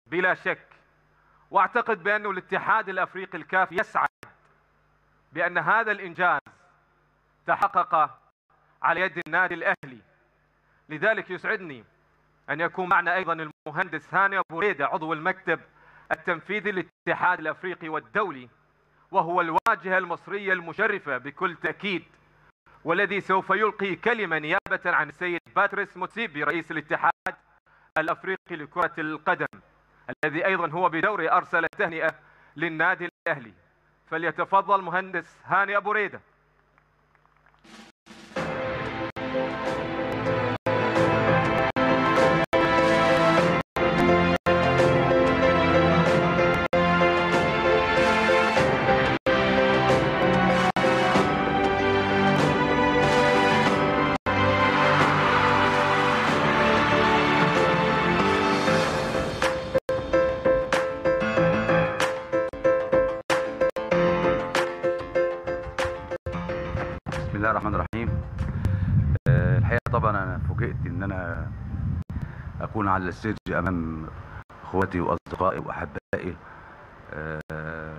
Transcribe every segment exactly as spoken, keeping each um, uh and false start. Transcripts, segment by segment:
بلا شك. واعتقد بأن الاتحاد الافريقي الكاف يسعد بأن هذا الانجاز تحقق على يد النادي الاهلي. لذلك يسعدني ان يكون معنا ايضا المهندس هاني ابو ريده عضو المكتب التنفيذي للاتحاد الافريقي والدولي، وهو الواجهة المصرية المشرفة بكل تأكيد، والذي سوف يلقي كلمة نيابة عن السيد باتريس موتسيبي رئيس الاتحاد الافريقي لكرة القدم، الذي ايضا هو بدوره ارسل التهنئة للنادي الاهلي. فليتفضل مهندس هاني ابو ريده. بسم الله الرحمن الرحيم. أه الحقيقه طبعا انا فوجئت ان انا اكون على الستيج امام اخواتي واصدقائي واحبائي. أه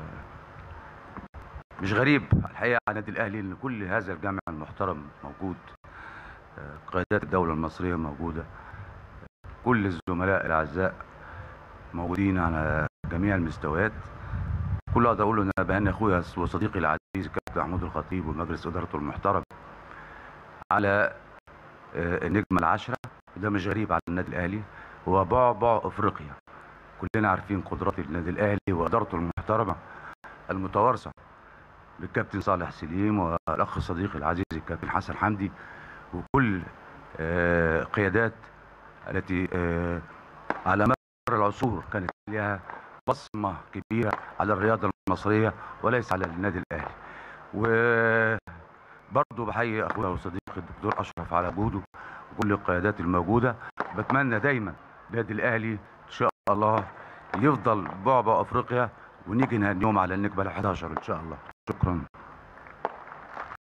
مش غريب الحقيقه على النادي الاهلي ان كل هذا الجمع المحترم موجود، أه قيادات الدوله المصريه موجوده، كل الزملاء الاعزاء موجودين على جميع المستويات. كل اقدر اقوله ان انا بهني اخويا وصديقي العزيز الكابتن محمود الخطيب ومجلس ادارته المحترم على النجمه العاشره. وده مش غريب على النادي الاهلي، هو بعبع افريقيا. كلنا عارفين قدرات النادي الاهلي وادارته المحترمه المتوارثه بالكابتن صالح سليم والاخ صديقي العزيز الكابتن حسن حمدي وكل قيادات التي على مر العصور كانت لها بصمه كبيره على الرياضه المصريه وليس على النادي الاهلي. وبرضه بحيي اخويا وصديقي الدكتور اشرف على وجوده وكل القيادات الموجوده. بتمنى دايما النادي الاهلي ان شاء الله يفضل بعبع افريقيا ونيجي نهنيهم على النكبه ال حداشر ان شاء الله. شكرا.